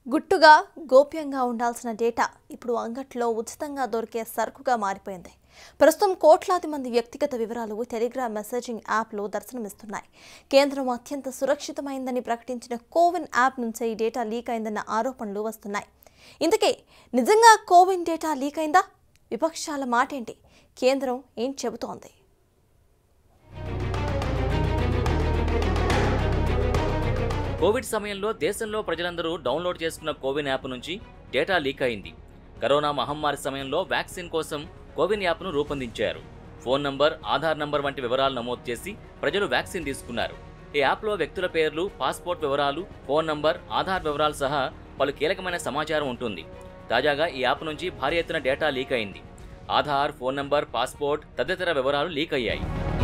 గుట్టుగా గోప్యంగా ఉండాల్సిన డేటా ఇప్పుడు అంగట్లో ఉచితంగా దొరికే సరుకుగా మారిపోయింది. ప్రస్తుతం కోట్లాది మంది వ్యక్తిగత వివరాలు టెలిగ్రామ్ మెసేజింగ్ యాప్లో దర్శనమిస్తున్నాయి. కేంద్రం అత్యంత సురక్షితమైందని ప్రకటించిన కోవిన్ యాప్ నుంచే ఈ డేటా లీక్ అయిందన్న ఆరోపణలు వస్తున్నాయి. ఇంతకీ నిజంగా కోవిన్ డేటా లీక్ అయిందా? విపక్షాల మాటేంటి? కేంద్రం ఏం చెబుతోంది? కోవిడ్ సమయంలో దేశంలో ప్రజలందరూ డౌన్లోడ్ చేసుకున్న కోవిన్ యాప్ నుంచి డేటా లీక్ అయింది. కరోనా మహమ్మారి సమయంలో వ్యాక్సిన్ కోసం కోవిన్ యాప్ను రూపొందించారు. ఫోన్ నంబర్, ఆధార్ నంబర్ వంటి వివరాలు నమోదు చేసి ప్రజలు వ్యాక్సిన్ తీసుకున్నారు. ఈ యాప్లో వ్యక్తుల పేర్లు, పాస్పోర్ట్ వివరాలు, ఫోన్ నంబర్, ఆధార్ వివరాలు సహా పలు కీలకమైన సమాచారం ఉంటుంది. తాజాగా ఈ యాప్ నుంచి భారీ ఎత్తున డేటా లీక్ అయింది. ఆధార్, ఫోన్ నంబర్, పాస్పోర్ట్ తదితర వివరాలు లీక్ అయ్యాయి.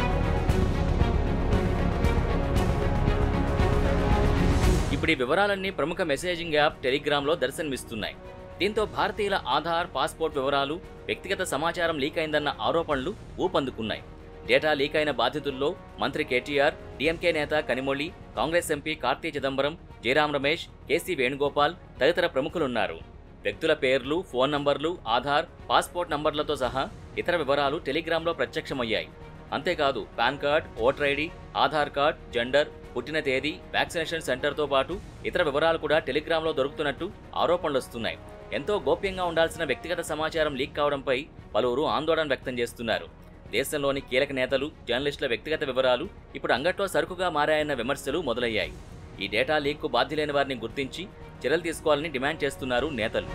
ఇప్పుడు ఈ వివరాలన్నీ ప్రముఖ మెసేజింగ్ యాప్ టెలిగ్రామ్లో దర్శనమిస్తున్నాయి. దీంతో భారతీయుల ఆధార్, పాస్పోర్ట్ వివరాలు, వ్యక్తిగత సమాచారం లీక్ అయిందన్న ఆరోపణలు ఊపందుకున్నాయి. డేటా లీక్ అయిన బాధితుల్లో మంత్రి కేటీఆర్, డీఎంకే నేత కనిమొళి, కాంగ్రెస్ ఎంపీ కార్తీ చిదంబరం, జయరాం రమేష్, కేసీ వేణుగోపాల్ తదితర ప్రముఖులున్నారు. వ్యక్తుల పేర్లు, ఫోన్ నంబర్లు, ఆధార్, పాస్పోర్ట్ నంబర్లతో సహా ఇతర వివరాలు టెలిగ్రామ్లో ప్రత్యక్షమయ్యాయి. అంతేకాదు pan card, voter ID, Aadhaar card, gender, పుట్టిన తేదీ, వ్యాక్సినేషన్ సెంటర్తో పాటు ఇతర వివరాలు కూడా టెలిగ్రామ్లో దొరుకుతున్నట్టు ఆరోపణలు వస్తున్నాయి. ఎంతో గోప్యంగా ఉండాల్సిన వ్యక్తిగత సమాచారం లీక్ కావడంపై పలువురు ఆందోళన వ్యక్తం చేస్తున్నారు. దేశంలోని కీలక నేతలు, జర్నలిస్టుల వ్యక్తిగత వివరాలు ఇప్పుడు అంగట్లో సరుకుగా మారాయన్న విమర్శలు మొదలయ్యాయి. ఈ డేటా లీక్కు బాధ్యులైన వారిని గుర్తించి చర్యలు తీసుకోవాలని డిమాండ్ చేస్తున్నారు నేతలు.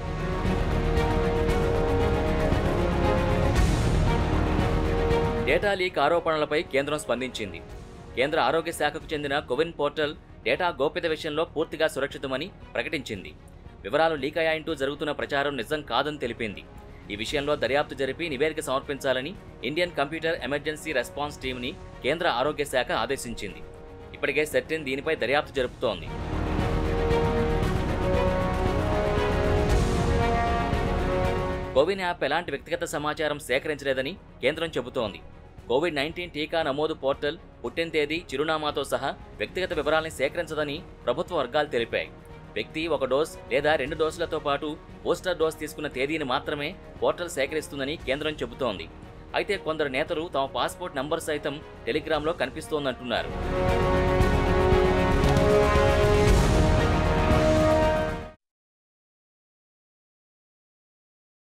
డేటా లీక్ ఆరోపణలపై కేంద్రం స్పందించింది. కేంద్ర ఆరోగ్య శాఖకు చెందిన కోవిన్ పోర్టల్ డేటా గోప్యత విషయంలో పూర్తిగా సురక్షితమని ప్రకటించింది. వివరాలు లీక్ అయ్యాయంటూ జరుగుతున్న ప్రచారం నిజం కాదని తెలిపింది. ఈ విషయంలో దర్యాప్తు జరిపి నివేదిక సమర్పించాలని ఇండియన్ కంప్యూటర్ ఎమర్జెన్సీ రెస్పాన్స్ టీమ్ని కేంద్ర ఆరోగ్య శాఖ ఆదేశించింది. ఇప్పటికే సెర్టిన్ దీనిపై దర్యాప్తు జరుపుతోంది. కోవిన్ యాప్ ఎలాంటి వ్యక్తిగత సమాచారం సేకరించలేదని కేంద్రం చెబుతోంది. కోవిడ్-19 టీకా నమోదు పోర్టల్ పుట్టిన తేదీ, చిరునామాతో సహా వ్యక్తిగత వివరాల్ని సేకరించదని ప్రభుత్వ వర్గాలు తెలిపాయి. వ్యక్తి 1 డోస్ లేదా 2 డోసులతో పాటు బూస్టర్ డోస్ తీసుకున్న తేదీని మాత్రమే పోర్టల్ సేకరిస్తుందని కేంద్రం చెబుతోంది. అయితే కొందరు నేతలు తమ పాస్పోర్ట్ నంబర్ సైతం టెలిగ్రామ్లో కనిపిస్తోందంటున్నారు.